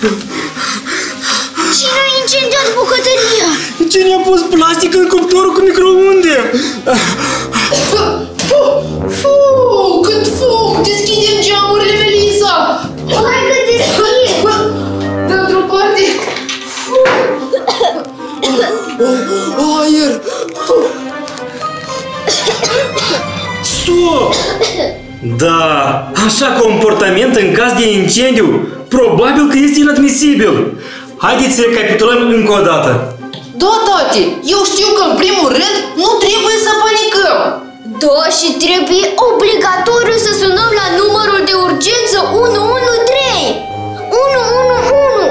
Cine a incendiat bucătăria? Cine a pus plastic în cuptorul cu microunde? Cât fum! Deschidem geamurile, Melissa! Hai că deschid! Dă-într-o parte! Aer! Stop! Da, așa comportament în caz de incendiu, probabil că este inadmisibil. Haideți să recapitulăm încă o dată. Da, tati, eu știu că în primul rând nu trebuie să panicăm. Da, și trebuie obligatoriu să sunăm la numărul de urgență 113 111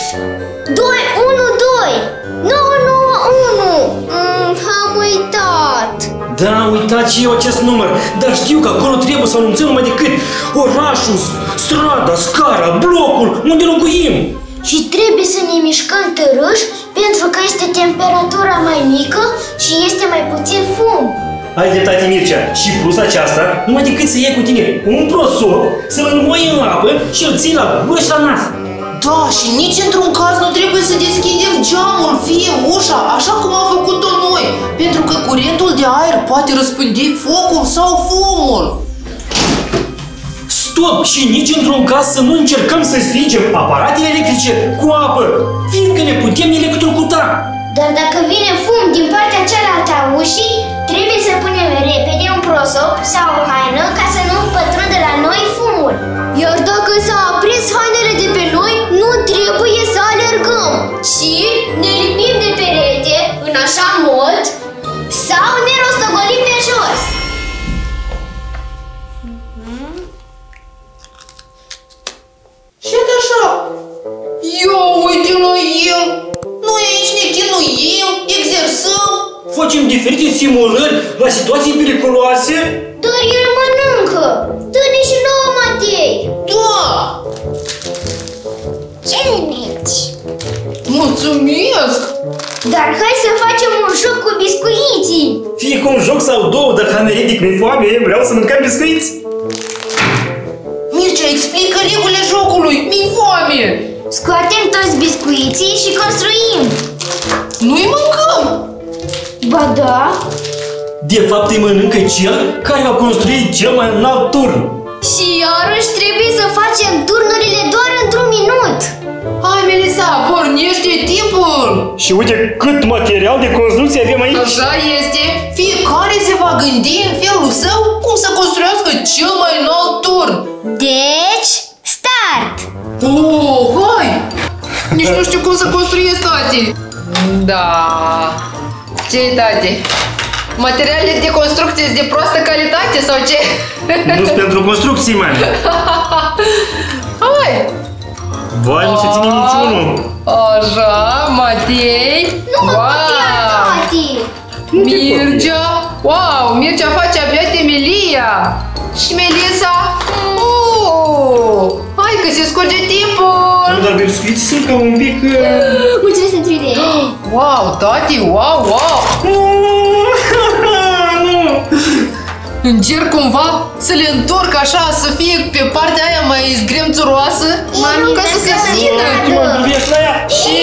212 991. Am uitat. Da, am uitat și eu acest număr, dar știu că acolo trebuie să anunțăm numai decât orașul, strada, scara, blocul, unde locuim. Și trebuie să ne mișcăm târâși pentru că este temperatura mai mică și este mai puțin fum. Ai dreptate, Mircea, și plus aceasta, numai decât să iei cu tine un prosop, să-l înmoi în apă și îl ții la gură și la nas. Da, și nici într-un caz nu trebuie să deschidem geamul, fie ușa, așa cum am făcut-o noi, pentru că curentul de aer poate răspândi focul sau fumul. Stop! Și nici într-un caz să nu încercăm să stingem aparatele electrice cu apă, fiindcă ne putem electrocuta. Dar dacă vine fum din partea cealaltă a ușii, trebuie să punem repede un prosop sau o haină ca să nu pătrundă la noi fumul. Iar dacă s-a aprins hainele de pe noi, nu trebuie să alergăm, ci ne lipim de perete în așa mod sau ne rostogolim pe jos. Și de așa, ia uite la el, noi aici ne chinuim, exersăm. Facem diferite simulări la situații periculoase. Dar el mănâncă. Dă-ne și nouă, Matei. Da! Ce nimici? Mulțumesc! Dar hai să facem un joc cu biscuiții. Fie cu un joc sau două, dar hameredic mi-e foame, vreau să mâncăm biscuiți. Mircea, explică regulile jocului, mi-i foame! Scoatem toți biscuiții și construim. Nu-i mâncăm! Ba da. De fapt îi mănâncă cel care va construi cel mai înalt turn. Și iarăși trebuie să facem turnurile doar într-un minut. Hai, Melissa, pornește timpul! Și uite cât material de construcție avem aici. Așa este, fiecare se va gândi în felul său cum să construiască cel mai înalt turn. Deci, start! Oh, hai! Nici nu știu cum să construiesc, tati. Da. Ce-i, tati? Materialele de construcție sunt de proastă calitate sau ce? Nu-s pentru construcții, mani. Hai! Vai, nu se ține niciunul. Așa, Matei. Nu mă putea, tati! Mircea. Wow, Mircea face abia temelia. Și Melissa. Hai că se scurge timpul. Dar biscuiții sunt ca un pic... Mulțumesc pentru idee. Wow, tati, wow, wow. Încerc cumva să le întorc așa, să fie pe partea aia mai zgremțuroasă, ca să se țină. Și...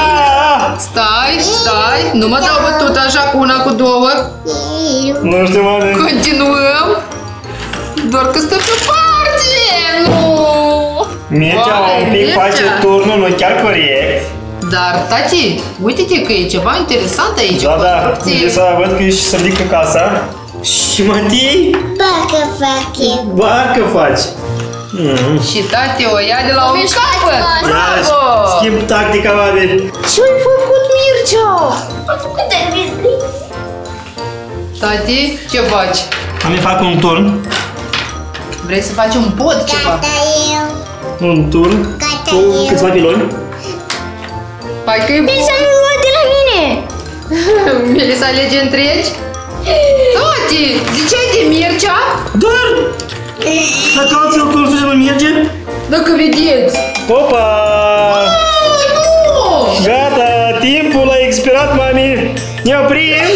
Stai, nu mă dau bătut așa cu una, cu două. Nu știu, mane. Continuăm. Doar că stă pe parte. Nu. Mircea un pic face turnul, nu chiar corect. Dar, tati, uite-te că e ceva interesant aici. Da, Melissa, văd că ești să ridică casa. Și Matei? Parcă face. Barcă faci. Și tati o ia de la un capăt. Bravo! Schimb tactica, babi. Ce-ai făcut, Mircea? Am făcut de biscuit. Tati, ce faci? Am fac un turn. Vrei să faci un pod ceva? Un turn cu câțiva piloni. Hai că e bun. Melissa nu lua de la mine. Melissa alege întregi? Tati, ziceai de Mircea? Dar dacă alții o construcție nu merge? Dacă vedeți. Opa! Nu! Gata, timpul a expirat, mami. Ne oprim.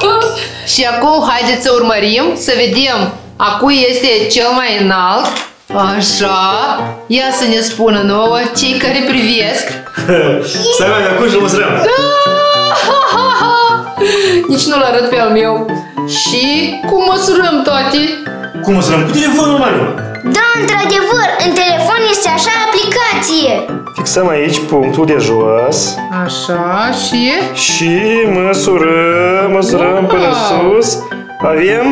Și acum haideți să urmărim, să vedem a cui este cel mai înalt Așa, ia să ne spună nouă cei care privesc. Stai mai acum și măsurăm. Nici nu-l arăt pe al meu. Și cum măsurăm, tati? Cum măsurăm? Cu telefonul, mami. Da, într-adevăr, în telefon este așa aplicație. Fixăm aici punctul de jos. Așa, Și măsurăm până sus. Avem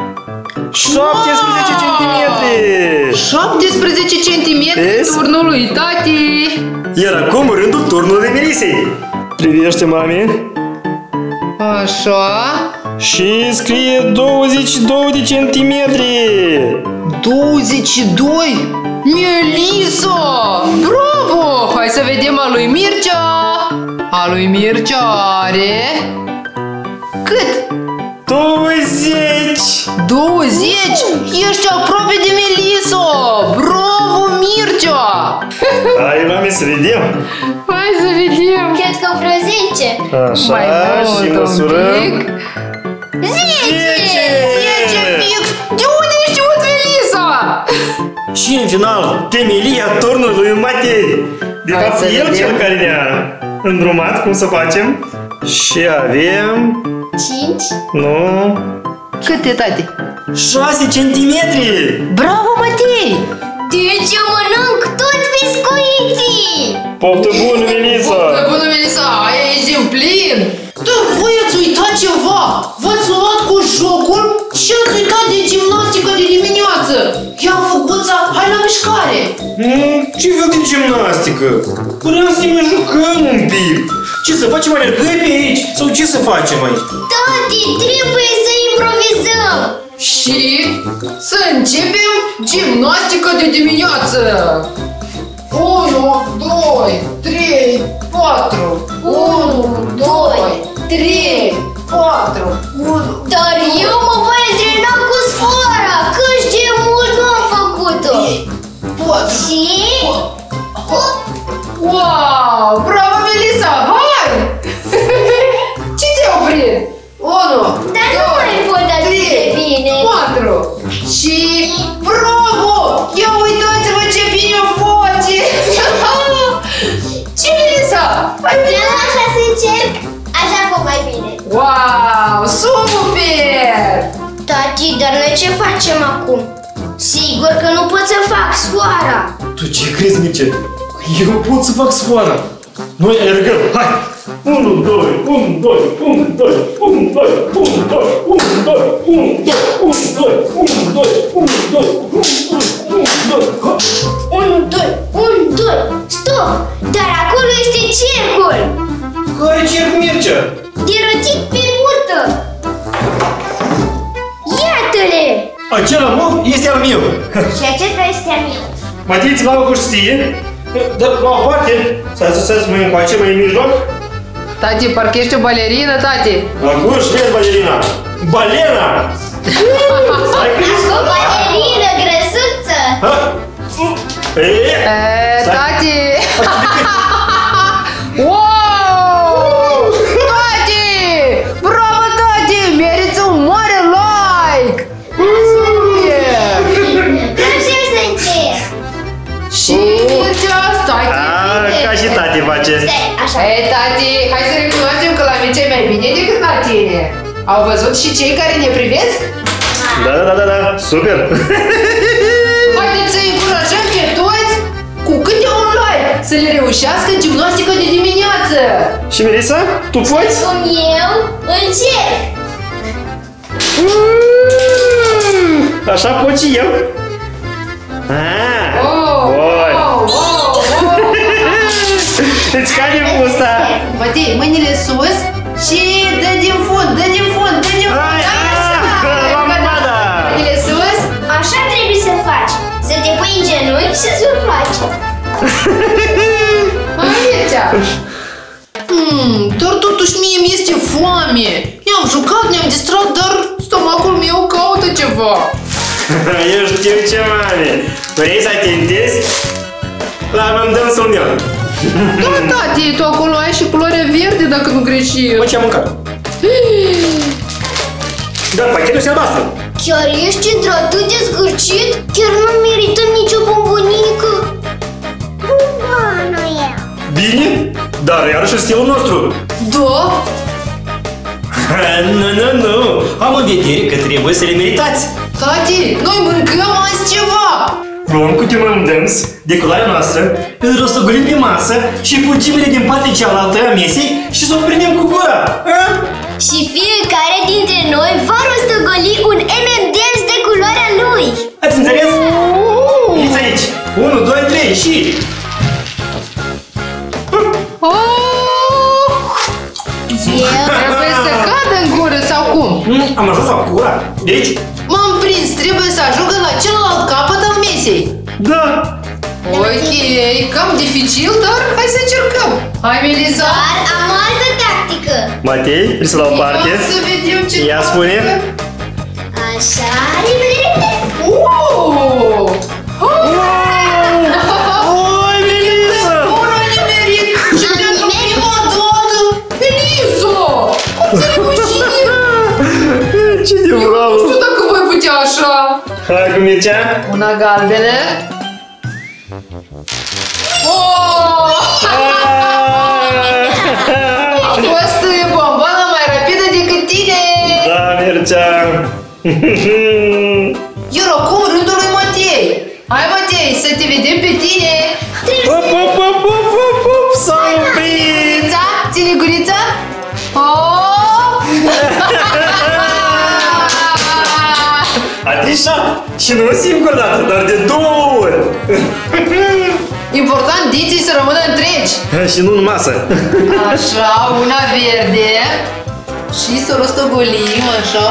17 centimetri. 17 centimetri turnul lui tati. Iar acum rândul turnului Melisei. Privește, mami. Așa. Și scrie 22 de centimetri. 22? Melisa! Bravo! Hai să vedem a lui Mircea. A lui Mircea are... Cât? 20. 20? Ești aproape de Melisa! Bravo, Mircea! Hai, mami, să vedem. Hai să vedem. Cred că vreo 10. Așa, Mai mult, și un măsurăm. pic. 10! 10 fix! De unde ești știut, Melisa? Și în final, temelia turnului Matei. De Hai fapt, să el vedem. cel care ne-a îndrumat cum să facem. Și avem... 5. Nu... Câte, tati? 6 centimetri! Bravo, Matei! Deci eu mănânc tot biscuiții! Poftă bună, Melisa! Bună, Melisa, ai aici din plin! Dar voi ați uitat ceva! V-ați luat cu jocul și ați uitat de gimnastică de dimineață! Ia, Fuguța, hai la mișcare! Ce fel de gimnastică? Vreau să ne jucăm un pic! Ce să facem, alergări pe aici? Sau ce să facem aici? Tati, trebuie să improvizăm! Și să începem gimnastică de dimineață! 1, 2, 3, 4! 1, 2, 3, 4! 1, Dar eu mă voi antrena cu sfoara, căci de mult nu am făcut-o! 4! Și... Wow! Bravo, Melisa! Hai! Ce te-a oprit? 1, Dar nu mai pot atât de bine! 4 și bravo! Ia uitați-vă ce bine o face! Ce, Melisa? Eu așa să încerc, așa pot mai bine! Wow! Super! Tati, dar noi ce facem acum? Sigur că nu pot să fac sfoara! Tu ce crezi, Mircea? Eu pot să fac sfoara! Noi alergăm, hai! 1, 2, 1, 2, 1, 2, 1, 2, 1, 2, 1, 2, 1, 2, 1, 2, 1, 2, 1, 2, 1, 2, 1, 2, stop! Dar acolo este cercul! Care cerc, Mircea? De rotit pe burtă! Iată-le! Acela mov este al meu! Și acesta este al meu. Matei, ți l-au că știe? Dar la o parte, să mai încoace, mai în mijloc. Tati, parcă ești o balerină, tati! Acum știi, balerina! Balena! Acum balerină grăsuță! Tati! Wow! Tati! Bravo, tati! Meriți un mare like! Așa să încerc! Și Mircea, stai Ca și tati face. Stai, așa. Ei, tati, hai să recunoaștem că la Mircea e mai bine decât la tine. Au văzut și cei care ne privesc? Da, super! Haideți să încurajăm pe toți cu câte un like să le reușească gimnastică de dimineață. Și Melisa, tu poți? Cum eu încerc! Așa pot și eu. Îți cade fusta. Matei, mâinile sus și dă din fund, dă din fund, dă din fund. Mâinile sus. Așa trebuie să faci. Să te pui în genunchi și să-l faci. Hai, Mircea. Dar totuși mie mi-este foame. Ne-am jucat, ne-am distrat, dar stomacul meu caută ceva. Eu știu ce, mami. Vrei să atentezi? Mă-mi dăm să-l meu. Da, tati, tu acolo ai și culoarea verde dacă nu greșești. Mă, ce-am mâncat? Da, pachetul este albastru. Chiar ești într-atât de zgârcit? Chiar nu merităm nicio bombonică? Nu e. Bine, dar iarăși stilul nostru. Da? Nu. Am în vedere că trebuie să le meritați. Tati, noi mâncăm azi ceva. Luăm câteva M&M's de culoarea noastră, îl rostogolim pe masă și fugimile din partea cealaltă a mesei și să o prindem cu gura. Și fiecare dintre noi va rostogoli un M&M's de culoarea lui. Ați înțeles? Veniți aici. 1, 2, 3 și... Trebuie să cadă în gură sau cum? Am ajuns la gura. Deci? M-am prins, trebuie să ajungă la celălalt capăt al mesei. Da. Ok, cam dificil, dar hai să încercăm. Hai, Melisa. Dar am o altă tactică. Matei, vrei să la o parte? Ia să vedem ce Ia spune. Așa, repede. Oi, Melisa! Ora ai nimerit și pentru prima dată. Melisa, cum ți-ai reușit? Ce de bravo! Nu știu dacă voi putea așa. Hai cu Mircea. Una galbenă. A fost bomboana mai rapidă decât tine. Da, Mircea. Iar acum rândul lui Matei. Hai, Matei, să te vedem pe tine. Hop, s-a oprit! Gurița, ține gurița. A trișat! Și nu o singură dată, dar de 2 ori! Important, dinții să rămână întregi. Și nu în masă. Așa, una verde. Și să rostogolim, așa.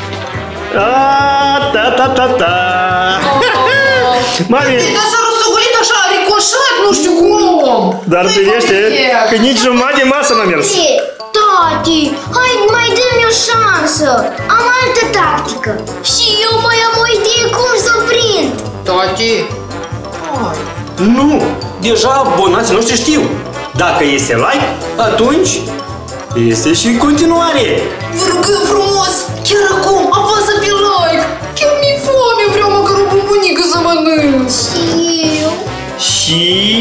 Ta. Mami! Dar s-a rostogolit așa, a ricoșat, nu știu cum. Dar privește că nici jumătate de masă n-a mers. Tati, hai, mai dă-mi o șansă. Am altă tactică. Și eu mai am o idee cum să o prind. Tati. Nu! Deja abonații noștri știu. Dacă este like, atunci este și continuare. Vă rugăm frumos, chiar acum, apasă pe like. Chiar mi-e foame, vreau măcar o bombonică să mănânc. Și eu. Și...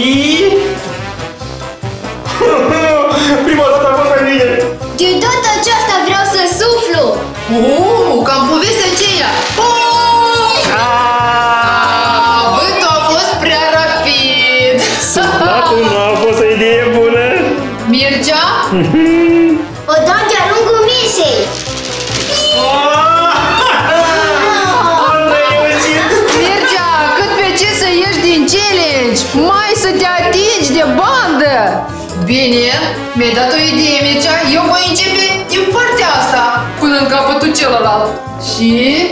Prima dată a fost mai bine. De data aceasta vreau să suflu. Cam povestea aceea. Vântul a fost prea rapid. Acum nu a fost o idee bună. Mircea? O dau de-a lungul mesei. Mircea, cât pe ce să ieși din challenge, mai să te atingi de bandă. Bine, mi-ai dat o idee, Mircea. Eu voi începe din partea asta până în capătul celălalt. Și...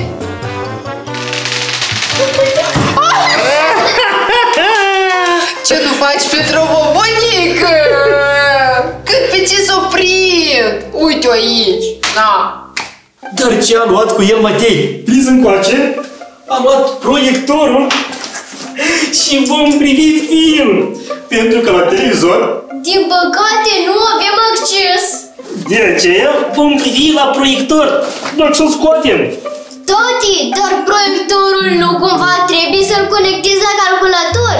Ce nu faci pentru o bombonică? Cât pe ce s-o prind? Uite-o aici. Na. Dar ce a luat cu el Matei? Prins încoace, a luat proiectorul și vom privi film. Pentru că la televizor, Din păcate nu avem acces. de aceea vom privi la proiector. Dacă să-l scoatem. Tati, dar proiectorul nu cumva trebuie să-l conectezi la calculator?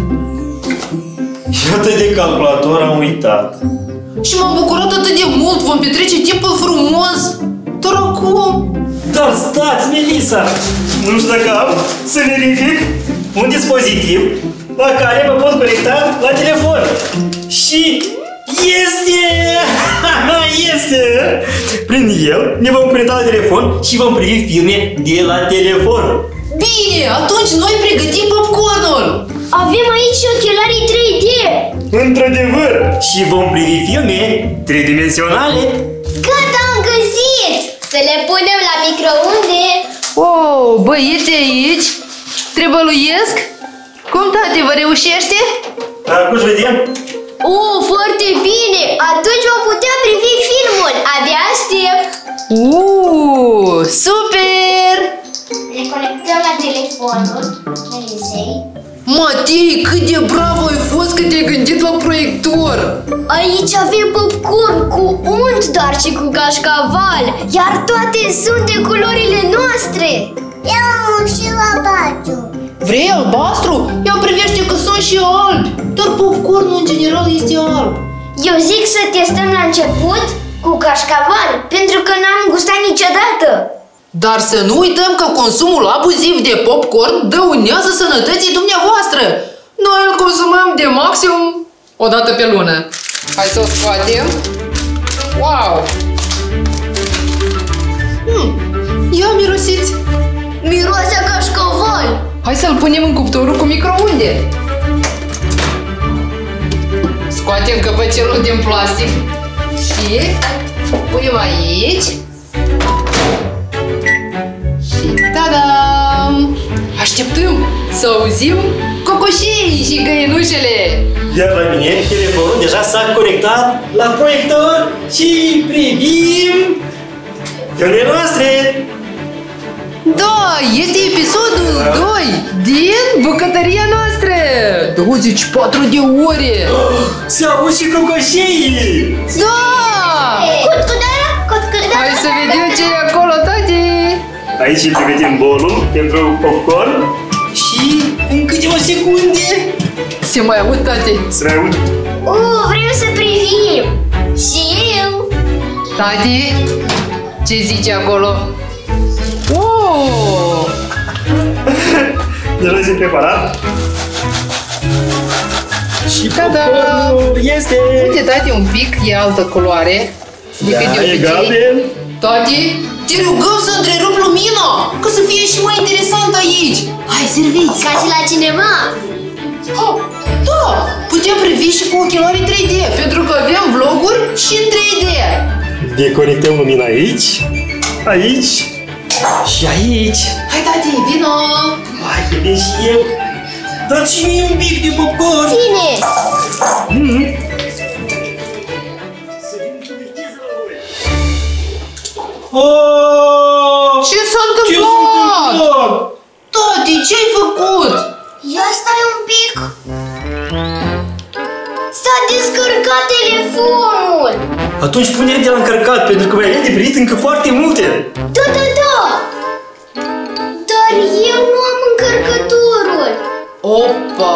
Iată de calculator am uitat. Și m-am bucurat atât de mult, vom petrece timpul frumos. Dar acum... Dar stați, Melisa! Nu știu dacă am să verific un dispozitiv la care mă pot conecta la telefon. Și este! Este! Prin el ne vom conecta la telefon și vom privi filme de la telefon. Bine, atunci noi pregătim popcornul. Avem aici ochelarii 3D. Într-adevăr! Și vom privi filme tridimensionale. Gata, am găsit! Să le punem la microunde. Oh, băieți aici, trebăluiesc? Cum, tati, vă reușește? Acum își vedem. Foarte bine! Atunci vom putea privi filmul. Abia aștept. Super! Ne conectăm la telefonul Melisei. Matei, cât de bravo ai fost că te-ai gândit la proiector! Aici avem popcorn cu unt, dar și cu cașcaval, iar toate sunt de culorile noastre. Eu și albastru. Vrei albastru? Ia privește că sunt și albi! Dar popcornul în general este alb. Eu zic să testăm la început cu cașcaval, pentru că n-am gustat niciodată. Dar să nu uităm că consumul abuziv de popcorn dăunează sănătății dumneavoastră. Noi îl consumăm de maxim o dată pe lună. Hai să o scoatem. Wow! Ia mirosiți! Miroase a cașcaval. Hai să-l punem în cuptorul cu microunde. Scoatem căpăcelul din plastic și punem aici. Și ta-dam! Așteptăm să auzim cocoșii și găinușele. Iar la mine, telefonul deja s-a conectat la proiector și privim filmele noastre. Da, este episodul 2 din bucătăria noastră. 24 de ore. Se aud și cocoșii. Da! Hai să vedem ce e acolo, tati. Aici pregătim bolul pentru popcorn și în câteva secunde Se mai aud, tati. se mai aud. Vrem să privim. Și eu. Tati, ce zici acolo? Oh! Deja este preparat. Și Ta-da! popcornul este... Uite, tati, un pic e altă culoare decât de Da, e obicei. galben. Tati, te rugăm să întrerup lumina, ca să fie și mai interesant aici. Hai, serviți! Ca și la cinema. Oh, da, putem privi și cu ochelari 3D, pentru că avem vloguri și în 3D. Deconectăm lumina aici, aici și aici. Hai, tati, vino! Hai, că vin și eu. Dați și mie un pic de popcorn. Bine. Oh! Ce s-a Ce s-a întâmplat? întâmplat? Tati, ce-ai făcut? Ia stai un pic. S-a descărcat telefonul. Atunci pune de la încărcat, pentru că mai avem de primit încă foarte multe. Da. Dar eu nu am încărcătorul. Opa!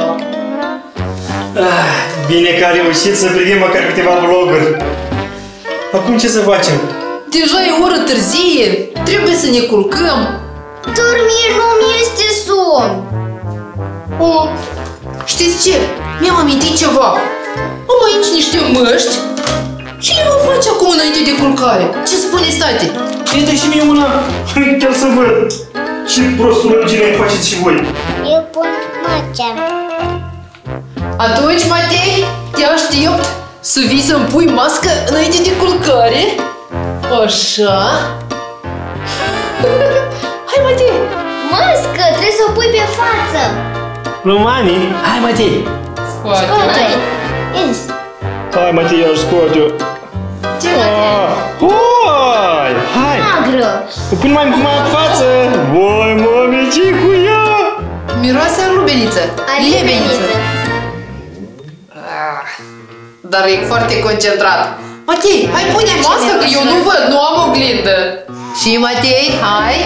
Bine că a reușit să privim măcar câteva vloguri. Acum ce să facem? Deja e oră târzie, trebuie să ne culcăm. Dar mie nu-mi este somn. Oh, știți ce? Mi-am amintit ceva. Am aici niște măști. Ce le vă face acum înainte de culcare? Ce spuneți, tati? Intră și mie una, chiar să văd. Ce prostulăgine faceți și voi. Eu pun măcea. Atunci, Matei, te aștept să vii să-mi pui mască înainte de culcare. Așa. Hai, Matei! Mască, trebuie să o pui pe față. Romanii, hai Matei. Scoate. Ins. Hai Matei, aș scoate-o. Ce, Matei? Hai, hai. Magră. O pun mai în față. Voi, mami, ce cu ea? Miroase a lubeniță. Lebeniță. Dar e foarte concentrat. Matei, hai pune masca că eu nu văd, nu am oglindă. Și Matei, hai.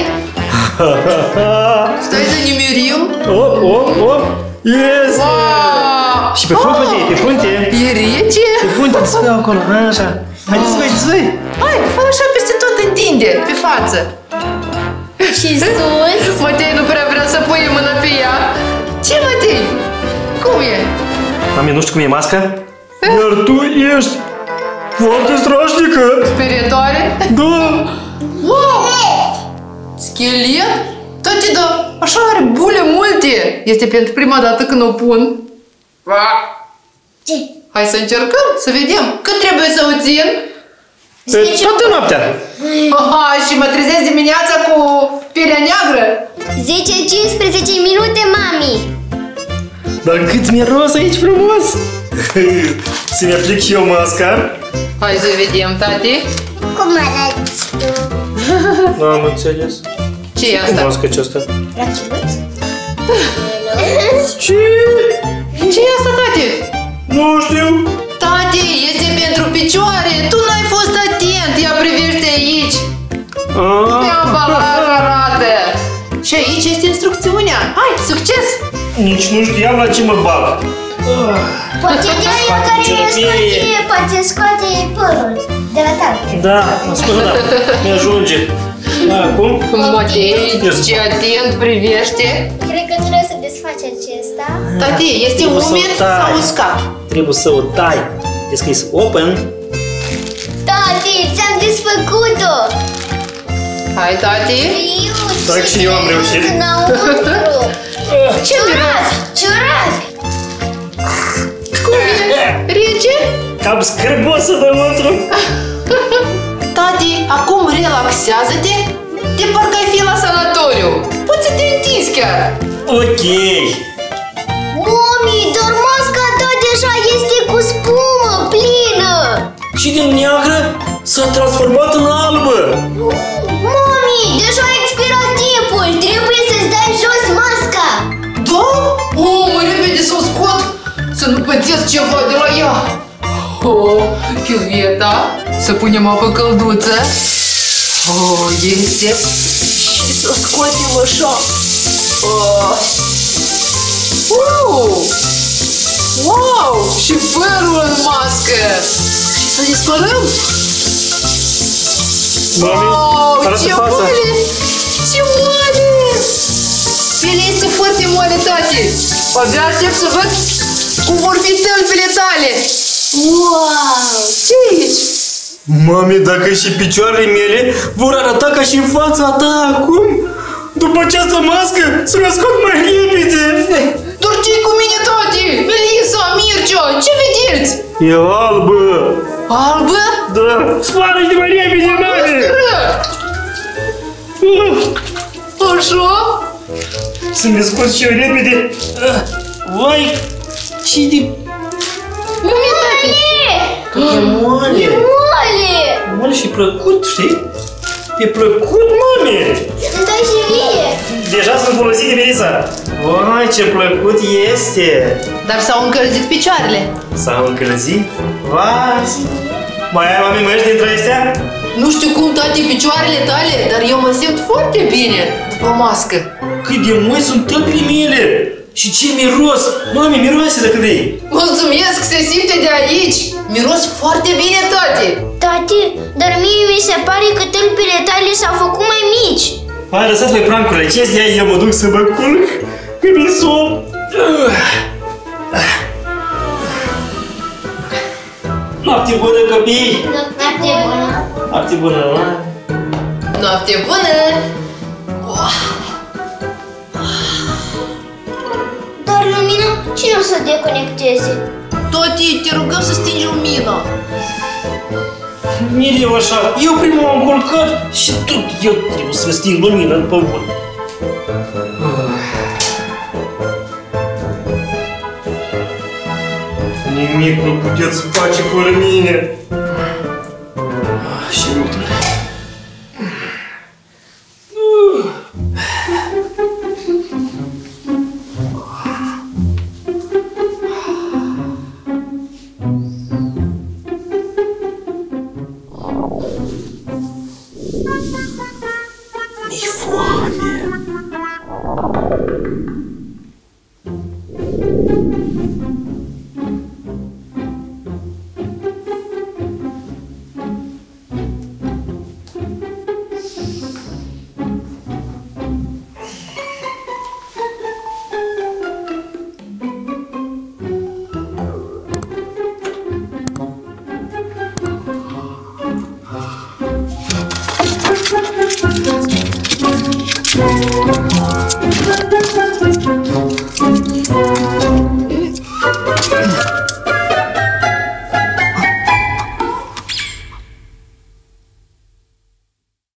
Stai să ne mirim. Op. Yes! Wow! Și pe frunte, Matei, pe frunte. E rece? Pe frunte, îți vei acolo, așa. Haideți voi. Hai, fă așa peste tot, întinde, pe față. Și sus. Matei nu prea vrea să pui mâna pe ea. Ce, Matei? Cum e? Mami, nu știu cum e masca? Iar tu ești foarte strașnică. Sperietoare? Da. Wow! Schelet? Tati, da, așa are bule multe. Este pentru prima dată când o pun. Ce? Hai să încercăm, să vedem. Cât trebuie să o țin? Toată noaptea. Aha, și mă trezesc dimineața cu pielea neagră. 10-15 minute, mami. Dar cât miros aici frumos. Să-mi aplic și eu masca. Hai să vedem, tati. Cum arăți tu? Nu am înțeles. Ce e Cum asta? masca aceasta? Rachiuț? Ce? Ce e asta, tati? Nu știu. Tati, este pentru picioare. Tu n-ai fost atent. Ia privește aici. Pe ambalaj arată. Și aici este instrucțiunea. Hai, succes! Nici nu știam la ce mă bag. Poate de aia poate scoate părul de la tată. Da, mă scuze, da, mi-ajunge. Da, acum? Matei, ce atent privește. Cred că trebuie să desfaci acesta. Tati, este Trebuie să o umed tai. sau uscat? Trebuie să o tai. E scris open. Tati, ți-am desfăcut-o! Hai, tati. Stai și eu am reușit. Înăuntru. Ciurat! Ciurat! Cum e? Rece? Cam scârbos înăuntru. Tati, acum relaxează-te. De parcă ai fi la sanatoriu. Poți să te întinzi chiar. Ok. Mami, dar masca ta deja este cu spumă plină! Și din neagră s-a transformat în albă. Mami, deja a expirat timpul! Trebuie să-ți dai jos masca! Da? Mă repede să o scot. Să nu pățesc ceva de la ea. Chiuveta. Să punem apă călduță. Este. Și să o scoatem așa. Wow! Și părul în mască. Și să dispărăm. Mami, arată ce fața. moale! Ce moale! Pielea este foarte moale, tati. Abia aștept să văd cum vor fi tălpile tale. Wow! Ce aici? Mami, dacă și picioarele mele vor arăta ca și fața ta acum, după această mască, să mă scot mai repede. Dar ce-i cu mine, tati? Melissa, Mircea, ce vedeți? E albă. Albă? Da. Spală-te mai repede, mami. Așa? Să mi scot și eu repede. Vai, ce de... Mami, tati. E moale. Moale! Moale și plăcut, știi? E plăcut, mami. Îmi dai și mie! Deja sunt folosite, Melissa. Vai, ce plăcut este. Dar s-au încălzit picioarele. S-au încălzit? Vai. Mai ai, mami, măști dintre astea? Nu știu cum, tati, picioarele tale, dar eu mă simt foarte bine după mască. Cât de moi sunt tălpile mele. Și ce miros. Mami, miroase dacă vrei. Mulțumesc, se simte de aici. Miros foarte bine, tati. Tati, dar mie mi se pare că tălpile tale s-au făcut mai mici. Hai, lăsați voi prancurile acestea, eu mă duc să mă culc. Că mi-e somn. Noapte bună, copii. Noapte bună! Noapte bună, mă. Noapte bună! Dar lumina, cine o să deconecteze? Tati, te rugăm să stingi lumina. Mereu așa, eu primul am culcat și tot eu trebuie să sting lumina în pământ. Nimic nu puteți face fără mine. Și uite. Mi-e foame.